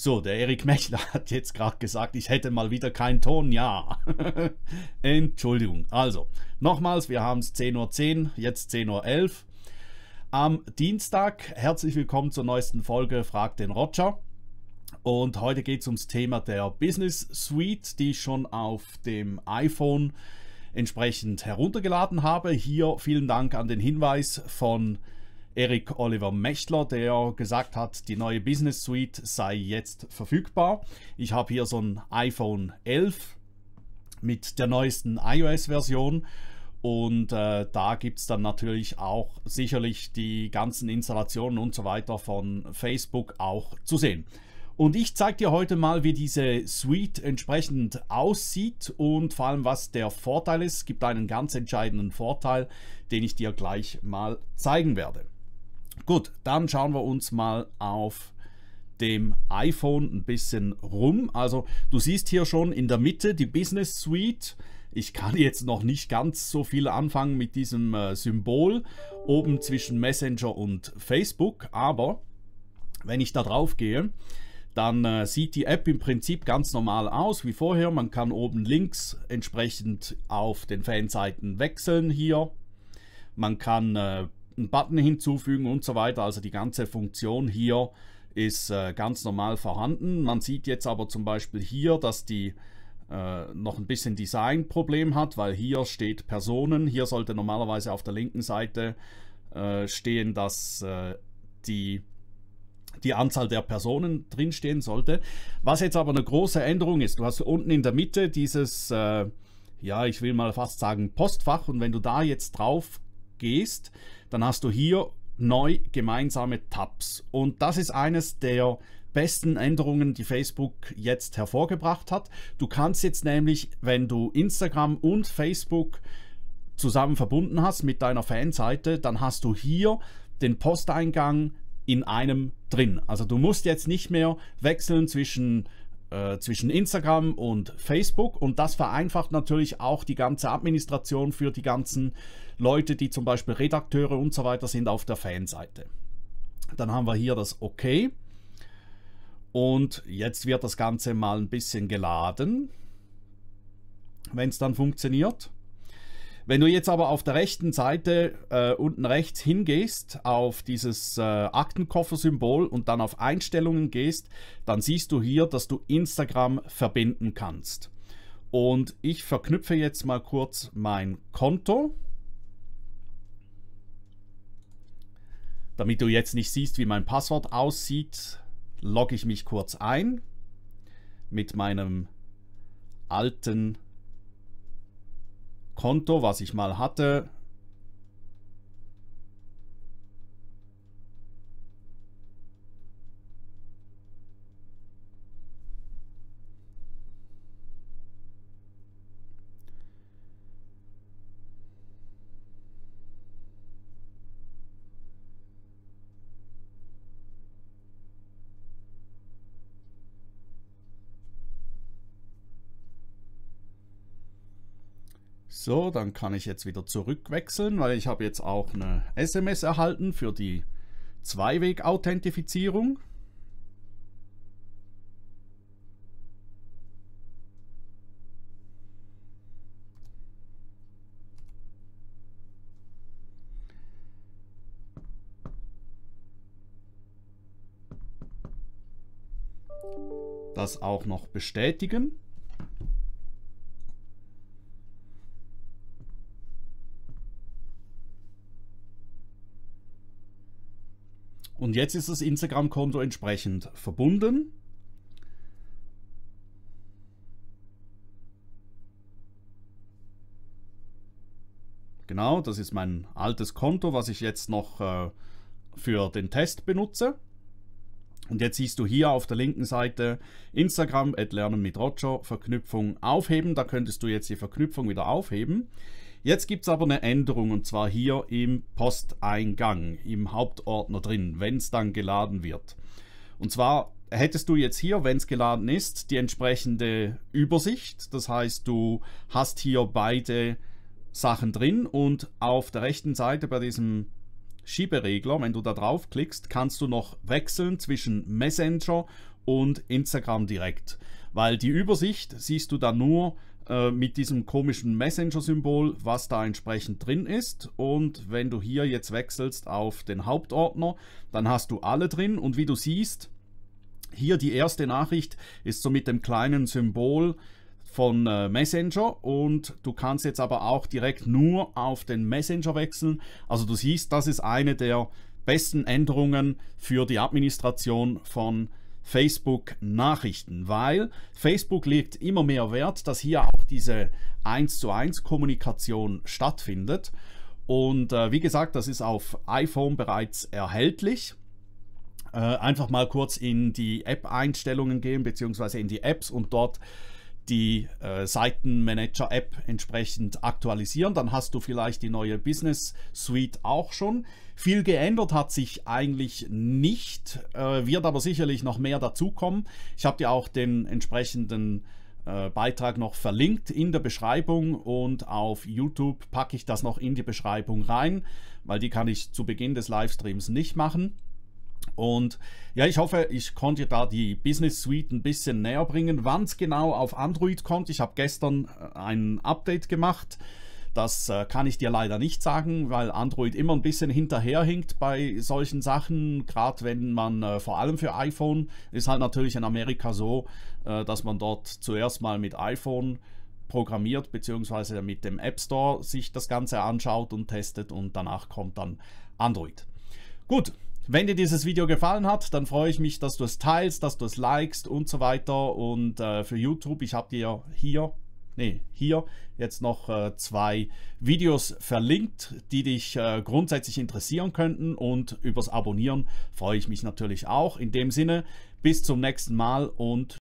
So, der Erik Mechler hat jetzt gerade gesagt, ich hätte mal wieder keinen Ton. Ja, Entschuldigung. Also, nochmals, wir haben es 10:10 Uhr, jetzt 10:11 Uhr. Am Dienstag, herzlich willkommen zur neuesten Folge Frag den Roger. Und heute geht es ums Thema der Business Suite, die ich schon auf dem iPhone entsprechend heruntergeladen habe. Hier vielen Dank an den Hinweis von Erik Oliver Mechler, der gesagt hat, die neue Business Suite sei jetzt verfügbar. Ich habe hier so ein iPhone 11 mit der neuesten iOS-Version und da gibt es dann natürlich auch sicherlich die ganzen Installationen und so weiter von Facebook auch zu sehen. Und ich zeige dir heute mal, wie diese Suite entsprechend aussieht und vor allem, was der Vorteil ist. Es gibt einen ganz entscheidenden Vorteil, den ich dir gleich mal zeigen werde. Gut, dann schauen wir uns mal auf dem iPhone ein bisschen rum. Also du siehst hier schon in der Mitte die Business Suite. Ich kann jetzt noch nicht ganz so viel anfangen mit diesem Symbol oben zwischen Messenger und Facebook, aber wenn ich da drauf gehe, dann sieht die App im Prinzip ganz normal aus wie vorher. Man kann oben links entsprechend auf den Fanseiten wechseln hier. Man kann einen Button hinzufügen und so weiter. Also die ganze Funktion hier ist ganz normal vorhanden. Man sieht jetzt aber zum Beispiel hier, dass die noch ein bisschen Designproblem hat, weil hier steht Personen. Hier sollte normalerweise auf der linken Seite stehen, dass die Anzahl der Personen drinstehen sollte. Was jetzt aber eine große Änderung ist, du hast unten in der Mitte dieses, ja, ich will mal fast sagen Postfach, und wenn du da jetzt drauf gehst, dann hast du hier neu gemeinsame Tabs. Und das ist eines der besten Änderungen, die Facebook jetzt hervorgebracht hat. Du kannst jetzt nämlich, wenn du Instagram und Facebook zusammen verbunden hast mit deiner Fanseite, dann hast du hier den Posteingang in einem drin. Also du musst jetzt nicht mehr wechseln zwischen Instagram und Facebook, und das vereinfacht natürlich auch die ganze Administration für die ganzen Leute, die zum Beispiel Redakteure und so weiter sind auf der Fanseite. Dann haben wir hier das OK und jetzt wird das Ganze mal ein bisschen geladen, wenn es dann funktioniert. Wenn du jetzt aber auf der rechten Seite unten rechts hingehst, auf dieses Aktenkoffer-Symbol und dann auf Einstellungen gehst, dann siehst du hier, dass du Instagram verbinden kannst. Und ich verknüpfe jetzt mal kurz mein Konto, damit du jetzt nicht siehst, wie mein Passwort aussieht, logge ich mich kurz ein mit meinem alten Konto, was ich mal hatte. So, dann kann ich jetzt wieder zurückwechseln, weil ich habe jetzt auch eine SMS erhalten für die Zweiweg-Authentifizierung. Das auch noch bestätigen. Und jetzt ist das Instagram-Konto entsprechend verbunden. Genau, das ist mein altes Konto, was ich jetzt noch für den Test benutze. Und jetzt siehst du hier auf der linken Seite Instagram @lernen mit Roger, Verknüpfung aufheben. Da könntest du jetzt die Verknüpfung wieder aufheben. Jetzt gibt es aber eine Änderung, und zwar hier im Posteingang, im Hauptordner drin, wenn es dann geladen wird. Und zwar hättest du jetzt hier, wenn es geladen ist, die entsprechende Übersicht. Das heißt, du hast hier beide Sachen drin, und auf der rechten Seite bei diesem Schieberegler, wenn du da drauf klickst, kannst du noch wechseln zwischen Messenger und Instagram direkt. Weil die Übersicht siehst du dann nur mit diesem komischen Messenger-Symbol, was da entsprechend drin ist. Und wenn du hier jetzt wechselst auf den Hauptordner, dann hast du alle drin. Und wie du siehst, hier die erste Nachricht ist so mit dem kleinen Symbol von Messenger, und du kannst jetzt aber auch direkt nur auf den Messenger wechseln. Also du siehst, das ist eine der besten Änderungen für die Administration von Facebook Nachrichten, weil Facebook legt immer mehr Wert, dass hier auch diese 1:1 Kommunikation stattfindet. Und wie gesagt, das ist auf iPhone bereits erhältlich. Einfach mal kurz in die App-Einstellungen gehen, beziehungsweise in die Apps, und dort die Seitenmanager-App entsprechend aktualisieren. Dann hast du vielleicht die neue Business Suite auch schon. Viel geändert hat sich eigentlich nicht, wird aber sicherlich noch mehr dazukommen. Ich habe dir auch den entsprechenden Beitrag noch verlinkt in der Beschreibung, und auf YouTube packe ich das noch in die Beschreibung rein, weil die kann ich zu Beginn des Livestreams nicht machen. Und ja, ich hoffe, ich konnte da die Business Suite ein bisschen näher bringen. Wann es genau auf Android kommt, ich habe gestern ein Update gemacht. Das kann ich dir leider nicht sagen, weil Android immer ein bisschen hinterherhinkt bei solchen Sachen. Gerade wenn man, vor allem für iPhone, ist halt natürlich in Amerika so, dass man dort zuerst mal mit iPhone programmiert, beziehungsweise mit dem App Store sich das Ganze anschaut und testet, und danach kommt dann Android. Gut. Wenn dir dieses Video gefallen hat, dann freue ich mich, dass du es teilst, dass du es likest und so weiter. Und für YouTube, ich habe dir hier jetzt noch 2 Videos verlinkt, die dich grundsätzlich interessieren könnten, und übers Abonnieren freue ich mich natürlich auch. In dem Sinne, bis zum nächsten Mal und